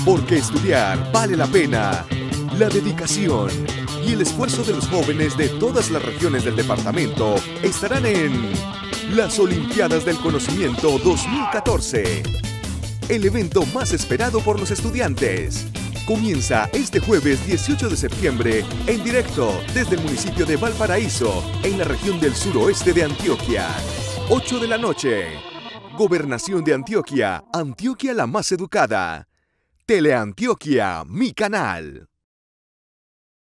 Porque estudiar vale la pena. La dedicación y el esfuerzo de los jóvenes de todas las regiones del departamento estarán en las Olimpiadas del Conocimiento 2014. El evento más esperado por los estudiantes. Comienza este jueves 18 de septiembre en directo desde el municipio de Valparaíso, en la región del suroeste de Antioquia. 8 de la noche. Gobernación de Antioquia, Antioquia la más educada. Teleantioquia, mi canal.